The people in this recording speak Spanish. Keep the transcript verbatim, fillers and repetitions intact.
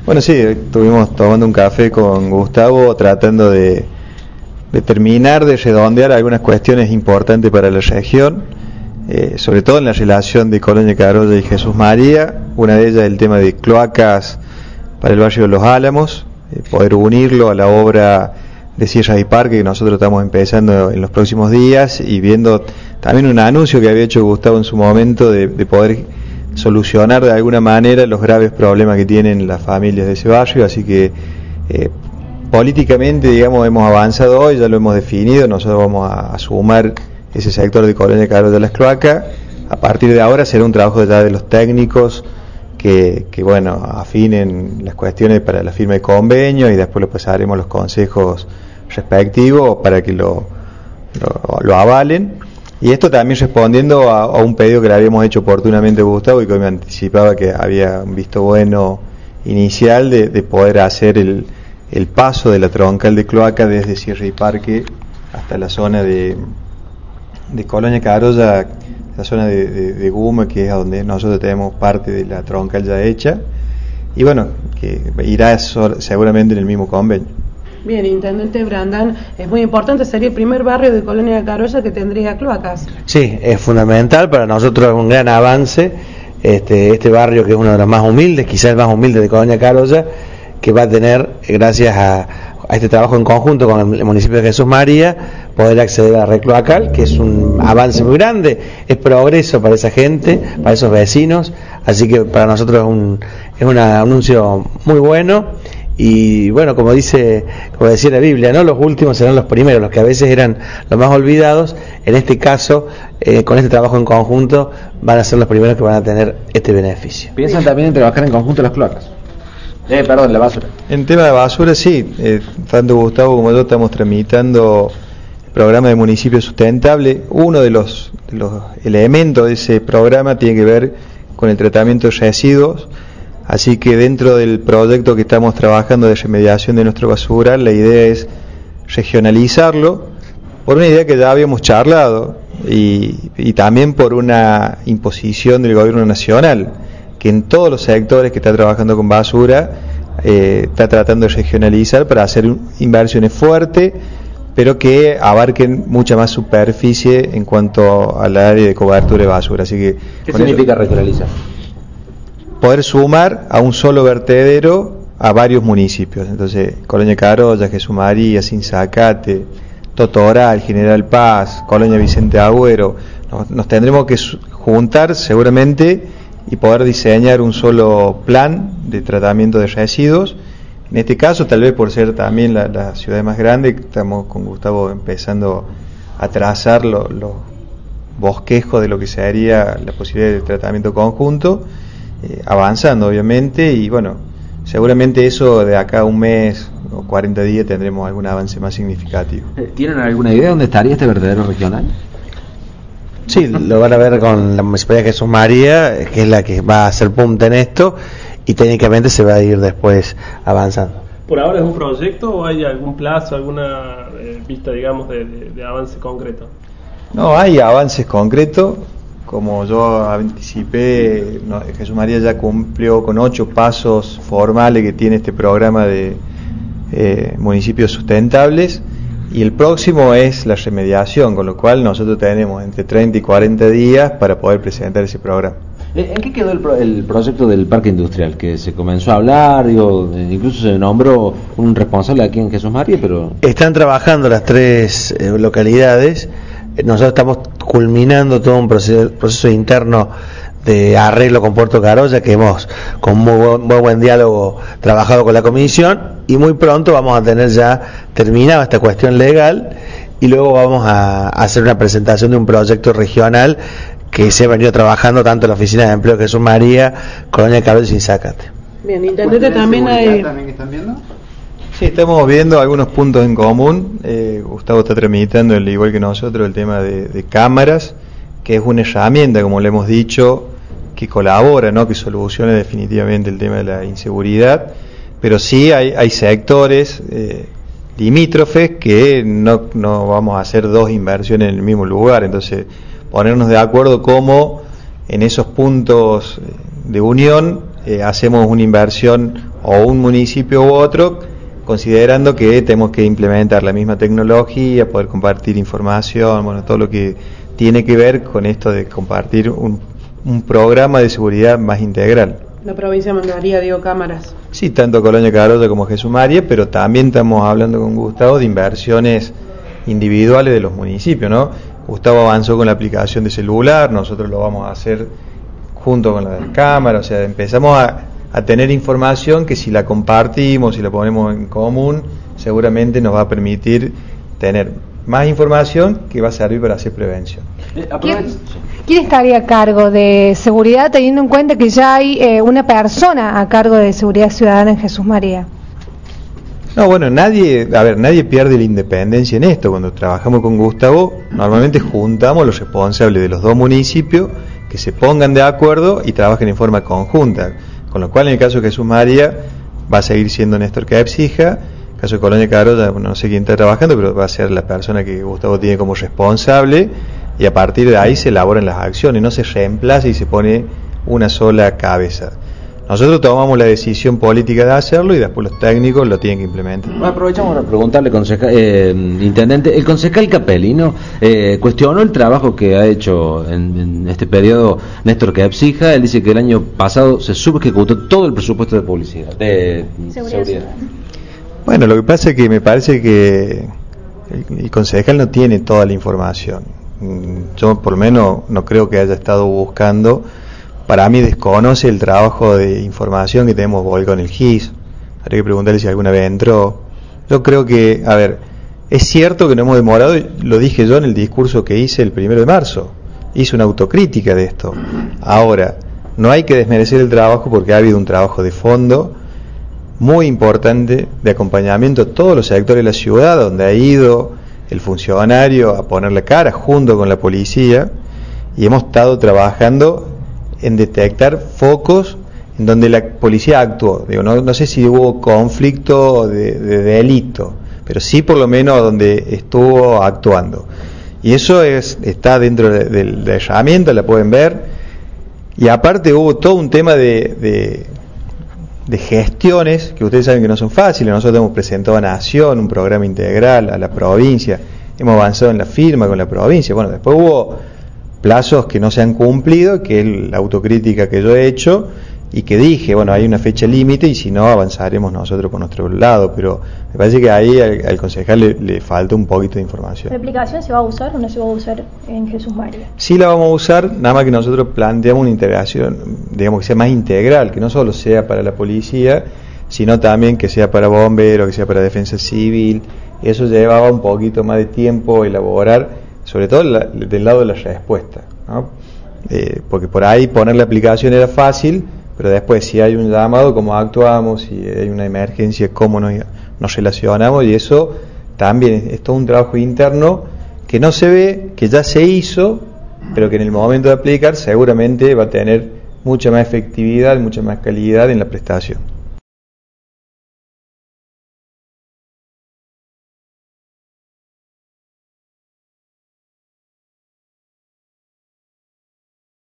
Bueno, sí, estuvimos tomando un café con Gustavo tratando de, de terminar de redondear algunas cuestiones importantes para la región, eh, sobre todo en la relación de Colonia Carolla y Jesús María. Una de ellas el tema de cloacas para el barrio de Los Álamos, eh, poder unirlo a la obra de Sierras y Parque que nosotros estamos empezando en los próximos días, y viendo también un anuncio que había hecho Gustavo en su momento de, de poder solucionar de alguna manera los graves problemas que tienen las familias de ese barrio. Así que eh, políticamente, digamos, hemos avanzado hoy, ya lo hemos definido. Nosotros vamos a, a sumar ese sector de Colonia Carolla de las Cloacas. A partir de ahora será un trabajo ya de los técnicos que, que bueno, afinen las cuestiones para la firma de convenio, y después lo pasaremos a los consejos respectivos para que lo, lo, lo avalen. Y esto también respondiendo a, a un pedido que le habíamos hecho oportunamente a Gustavo, y que hoy me anticipaba que había un visto bueno inicial de, de poder hacer el, el paso de la troncal de cloaca desde Sierra y Parque hasta la zona de, de Colonia Carolla, la zona de, de, de Guma, que es a donde nosotros tenemos parte de la troncal ya hecha, y bueno, que irá seguramente en el mismo convenio. Bien, Intendente Brandán, es muy importante, sería el primer barrio de Colonia Carolla que tendría cloacas. Sí, es fundamental, para nosotros es un gran avance, este, este barrio que es uno de los más humildes, quizás el más humilde de Colonia Carolla, que va a tener, gracias a, a este trabajo en conjunto con el municipio de Jesús María, poder acceder a la red cloacal, que es un avance muy grande, es progreso para esa gente, para esos vecinos, así que para nosotros es un, es un anuncio muy bueno. Y bueno, como dice, como decía la Biblia, ¿no? Los últimos serán los primeros, los que a veces eran los más olvidados. En este caso, eh, con este trabajo en conjunto, van a ser los primeros que van a tener este beneficio. ¿Piensan también en trabajar en conjunto las cloacas? Eh, perdón, la basura. En tema de basura, sí. Eh, tanto Gustavo como yo estamos tramitando el programa de municipio sustentable. Uno de los, de los elementos de ese programa tiene que ver con el tratamiento de residuos. Así que dentro del proyecto que estamos trabajando de remediación de nuestro basural, la idea es regionalizarlo, por una idea que ya habíamos charlado, y, y también por una imposición del gobierno nacional, que en todos los sectores que está trabajando con basura, eh, está tratando de regionalizar para hacer inversiones fuertes, pero que abarquen mucha más superficie en cuanto al área de cobertura de basura. Así que, ¿qué significa eso, regionalizar? Poder sumar a un solo vertedero a varios municipios. Entonces, Colonia Carolla, Jesús María, Sinzacate, Totoral, General Paz, Colonia Vicente Agüero, nos, nos tendremos que juntar seguramente y poder diseñar un solo plan de tratamiento de residuos. En este caso, tal vez por ser también la, la ciudad más grande, estamos con Gustavo empezando a trazar los lo bosquejos de lo que sería la posibilidad de tratamiento conjunto. Eh, avanzando obviamente, y bueno, seguramente eso de acá a un mes o cuarenta días tendremos algún avance más significativo. ¿Tienen alguna idea de dónde estaría este vertedero regional? Sí, lo van a ver con la Municipalidad de Jesús María, que es la que va a hacer punta en esto, y técnicamente se va a ir después avanzando. ¿Por ahora es un proyecto o hay algún plazo, alguna eh, vista, digamos, de, de, de avance concreto? No, hay avances concretos. Como yo anticipé, no, Jesús María ya cumplió con ocho pasos formales que tiene este programa de eh, municipios sustentables, y el próximo es la remediación, con lo cual nosotros tenemos entre treinta y cuarenta días para poder presentar ese programa. ¿En qué quedó el, pro, el proyecto del parque industrial? Que se comenzó a hablar, digo, incluso se nombró un responsable aquí en Jesús María, pero... Están trabajando las tres eh, localidades. Nosotros estamos culminando todo un proceso, proceso interno de arreglo con Puerto Carolla, que hemos con muy buen, muy buen diálogo trabajado con la comisión, y muy pronto vamos a tener ya terminada esta cuestión legal, y luego vamos a, a hacer una presentación de un proyecto regional que se ha venido trabajando tanto en la Oficina de Empleo de Jesús María, Colonia Carolla y Sinzacate. Bien, Intendente, también hay... ¿También están viendo? Sí, estamos viendo algunos puntos en común. eh, Gustavo está tramitando, al igual que nosotros, el tema de, de cámaras, que es una herramienta, como le hemos dicho, que colabora, ¿no? Que soluciona definitivamente el tema de la inseguridad, pero sí hay, hay sectores eh, limítrofes que no, no vamos a hacer dos inversiones en el mismo lugar. Entonces, ponernos de acuerdo cómo en esos puntos de unión eh, hacemos una inversión o un municipio u otro, considerando que tenemos que implementar la misma tecnología, poder compartir información, bueno, todo lo que tiene que ver con esto de compartir un, un programa de seguridad más integral. La provincia mandaría, digo, cámaras. Sí, tanto Colonia Carolla como Jesús María, pero también estamos hablando con Gustavo de inversiones individuales de los municipios, ¿no? Gustavo avanzó con la aplicación de celular, nosotros lo vamos a hacer junto con la de cámara, o sea, empezamos a, a tener información que si la compartimos, si la ponemos en común, seguramente nos va a permitir tener más información que va a servir para hacer prevención. ¿Quién, ¿Quién estaría a cargo de seguridad, teniendo en cuenta que ya hay eh, una persona a cargo de seguridad ciudadana en Jesús María? No, bueno, nadie, a ver, nadie pierde la independencia en esto. Cuando trabajamos con Gustavo, normalmente juntamos los responsables de los dos municipios que se pongan de acuerdo y trabajen en forma conjunta. Con lo cual, en el caso de Jesús María, va a seguir siendo Néstor Capsija. En el caso de Colonia Carolla, bueno, no sé quién está trabajando, pero va a ser la persona que Gustavo tiene como responsable, y a partir de ahí se elaboran las acciones, no se reemplaza y se pone una sola cabeza. Nosotros tomamos la decisión política de hacerlo y después los técnicos lo tienen que implementar. Aprovechamos para preguntarle, concejal, eh, intendente, el concejal Capelino eh, cuestionó el trabajo que ha hecho en, en este periodo Néstor Capsija. Él dice que el año pasado se subejecutó todo el presupuesto de publicidad, de seguridad. seguridad. Bueno, lo que pasa es que me parece que el, el concejal no tiene toda la información. Yo por lo menos no creo que haya estado buscando. Para mí desconoce el trabajo de información que tenemos hoy con el G I S. Habría que preguntarle si alguna vez entró. Yo creo que, a ver, es cierto que no hemos demorado, lo dije yo en el discurso que hice el primero de marzo. Hice una autocrítica de esto. Ahora, no hay que desmerecer el trabajo porque ha habido un trabajo de fondo muy importante de acompañamiento a todos los sectores de la ciudad, donde ha ido el funcionario a ponerle cara junto con la policía, y hemos estado trabajando en detectar focos en donde la policía actuó. Digo, no, no sé si hubo conflicto de, de delito, pero sí por lo menos donde estuvo actuando. Y eso es está dentro de, de, de la herramienta, la pueden ver. Y aparte hubo todo un tema de, de, de gestiones, que ustedes saben que no son fáciles. Nosotros hemos presentado a Nación un programa integral, a la provincia, hemos avanzado en la firma con la provincia. Bueno, después hubo plazos que no se han cumplido, que es la autocrítica que yo he hecho y que dije, bueno, hay una fecha límite y si no avanzaremos nosotros por nuestro lado, pero me parece que ahí al, al concejal le, le falta un poquito de información. ¿La aplicación se va a usar o no se va a usar en Jesús María? Sí la vamos a usar, nada más que nosotros planteamos una integración, digamos que sea más integral, que no solo sea para la policía, sino también que sea para bomberos, que sea para defensa civil. Eso llevaba un poquito más de tiempo elaborar, sobre todo la, del lado de la respuesta, ¿no? Eh, porque por ahí poner la aplicación era fácil, pero después si hay un llamado, cómo actuamos, si hay una emergencia, cómo nos, nos relacionamos, y eso también es, es todo un trabajo interno que no se ve, que ya se hizo, pero que en el momento de aplicar seguramente va a tener mucha más efectividad, mucha más calidad en la prestación.